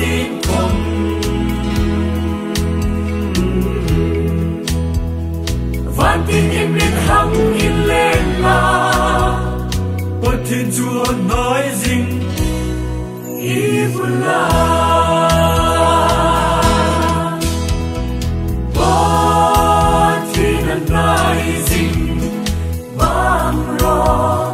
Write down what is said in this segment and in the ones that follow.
xin cùng van tin im lên hăng in lên là bất thiên Chúa nói dinh Ivula bất thiên anh nói dinh bang ro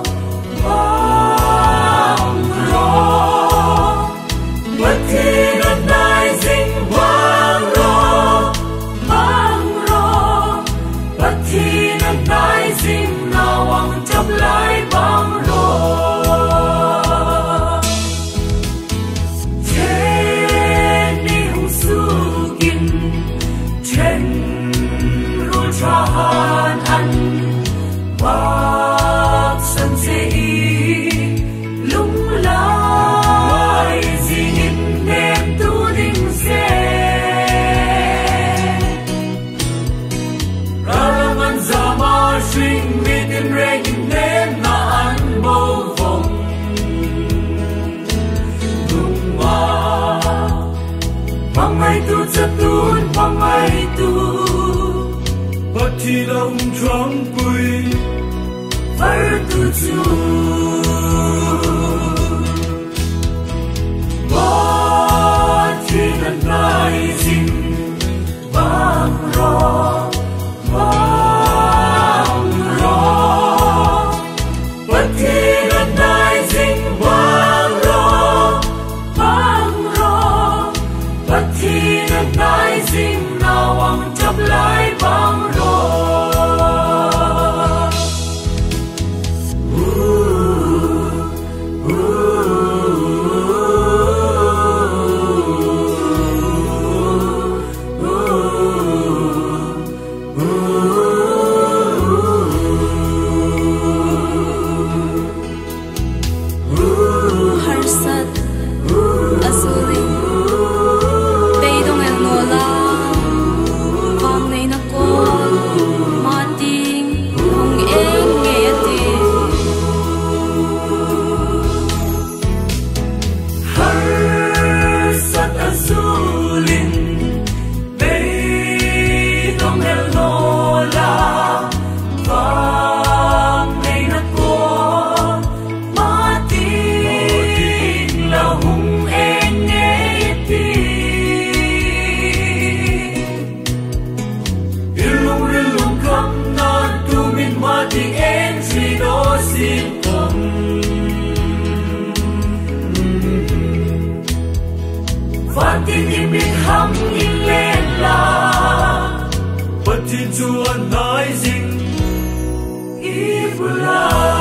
bất thiên anh nói dinh bang ro bất thiên anh nói dinh nào ang chấp lại bang ro Chahan an bak san se lung lai zin nem tu ding se raman zama swing mit reng nem na an bo vong lung ma pangai tu chatun pangai tu bất thi lòng choáng bụi phải tự chủ bất thi lần này dinh bang ro bất thi lần này dinh bang ro bất thi lần này dinh nào ang chấp lại bang van tin im lên hăng in lên là bất thiên Chúa nói dinh Ivula